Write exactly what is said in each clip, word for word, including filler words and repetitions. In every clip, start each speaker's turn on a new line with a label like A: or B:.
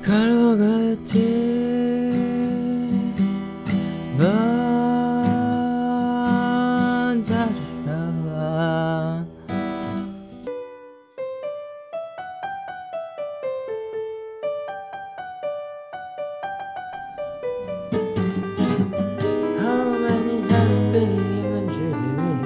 A: 걸어 곁에 먼 달아 How many happy images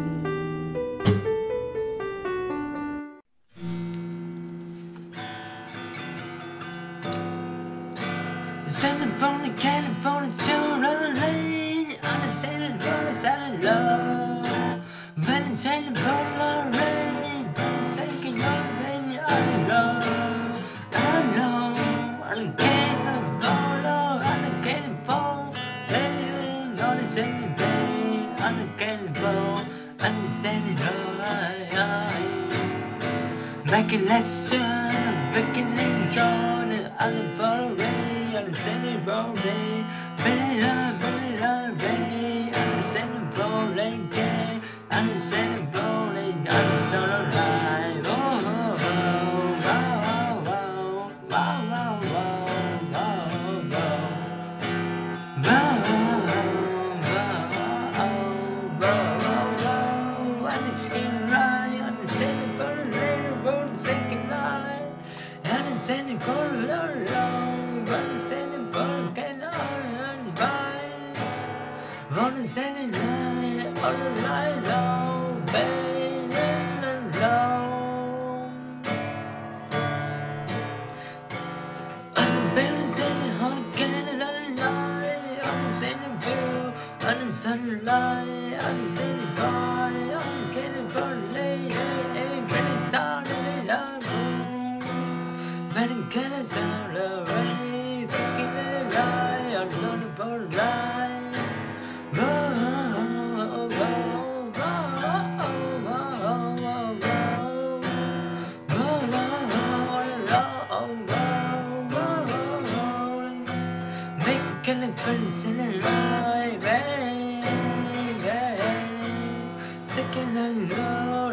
A: Sending from the California to L A, understanding from the silent love. When it's sending from the rain, thinking your baby, I love, I know, I can't follow, I can't fall, baby, on the sending pain, I can't fall, I'm sending love. Make a lesson, making it shown, I'm following. I'm sending for me, very love, very love, very. I'm sending for me, I'm sending for me, I'm so alive. Oh, oh, oh, oh, oh, oh, oh, oh, I'm skin right, I'm sending for the lady for the second night, and I'm sending for the love. I'm sending for the kind of divine. I'm sending light, all the light low, baby, alone. I'm barely standing on the kind of light. I'm sending for, I'm sending light, I'm sending by, I'm getting for the lady, very sorry, love. Very kind of sound of rain. I'm looking for a ride. Oh, oh, oh, oh, oh, oh, oh, making it pretty in a ride, baby. Sticking a low,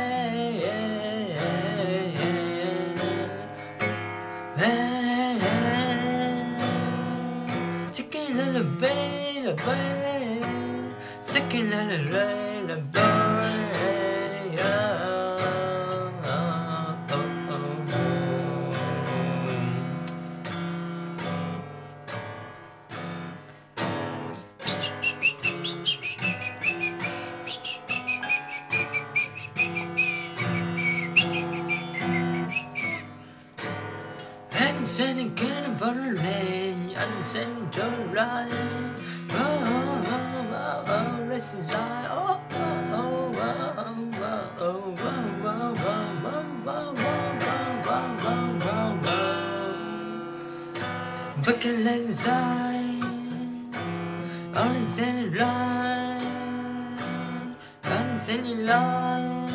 A: the vein, the vein, sticking in the rain, the boy, oh, oh, oh, oh. And sending cannon for the lane, and sending to the right. Oh, oh, oh, oh, oh, listen, I, oh, oh, oh, oh, oh, oh, oh, oh, oh, but can let it die, only sending light, only sending light.